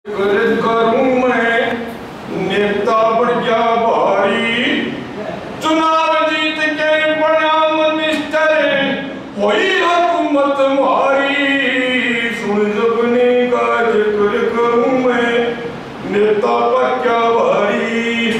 करूं मैं नेता बढ़िया भारी, चुनाव जीत के बना मिनिस्टर, होई हुकूमत मारी। सुन सबने का जिक्र करूं मैं नेता बढ़िया भारी।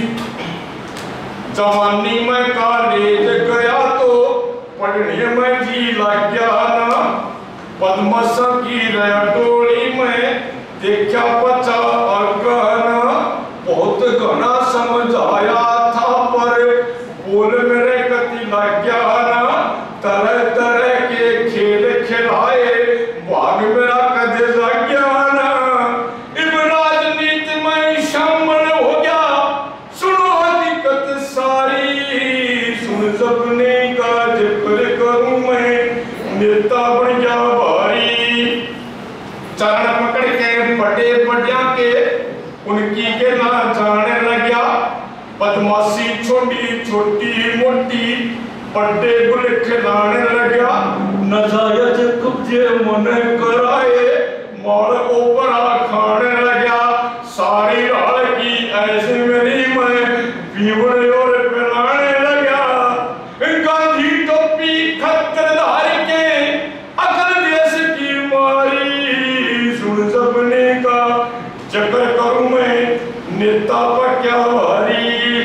जवानी में कॉलेज गया तो पढ़ने में जी लग गया ना, पद्मसा की टोली में देखा बच्चा अगना, बहुत घना समझाया था पर बोल मेरे कति लग गया ना। तरह तरह के खेल खिलाए भाग मेरा कदे लग गया ना। इब राजनीति में शामिल हो गया, सुनो हकीकत सारी। सुन सबने का जिक्र करूं मैं नेता बन गया भारी। चरण पकड़ के बड़े बढ़िया के उनकी के ना जाने लग्या, बदमाशी छोटी छोटी मोटी बड़े गुल खिलाने लग्या। नजायज कब्जे मन कराए माल ओपरा खाने लग्या। सारी रात की ऐसे मेरी मैं पीवने और पिलाने लग्या। गांधी टोपी खतर धार के अकल देश की मारी। सुन सबने का जिक्र करूं मैं नेता पर क्या भारी।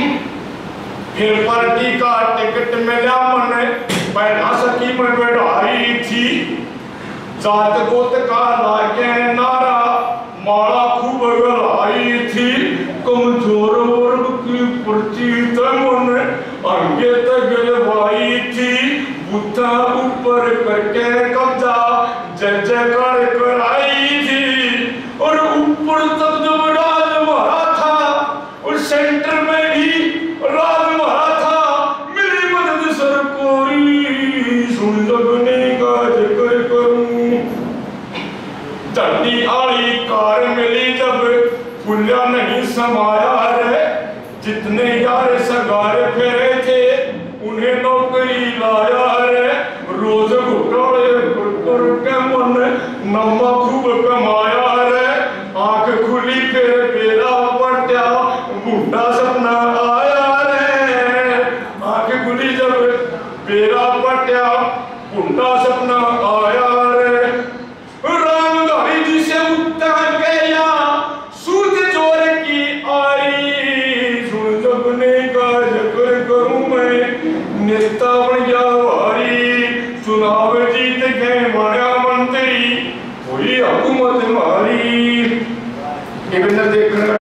फिर पार्टी का टिकट मिला मन पहला सकी में बढ़ाई थी। जात गोत का लागे नारा माला खूब गलाई थी। कमजोर वर्ग की पर्ची मन अंगे तक गिरवाई थी। बुद्धा ऊपर करके कब्जा जय जयकार कराई थी। और ऊपर तक जब राज मारा था और सेंटर में भी राज मारा था, मेरी मदद सरकारी। सुन सबने का जिक्र करूं चढ़ती आली कार मिली जब फुलिया नहीं समाया रे। जितने यार सगारे फेरे थे उन्हें नौकरी लाया रे। रोज घोटाले कर के मन नमा खूब कमाया रे। आंख खुली फिर बेरा पट्या बूढ़ा सपना आया रे। आंख खुली जब बेरा पट्या बूढ़ा सपना आया रे। रामधारी जी से उत्तर गया सूद जोर की आई। सुन सबने का जिक्र करूं मैं नेता बन गया भारी। चुनाव जीत के बड़ा मंत्री हुई हुकूमत मारी। देखना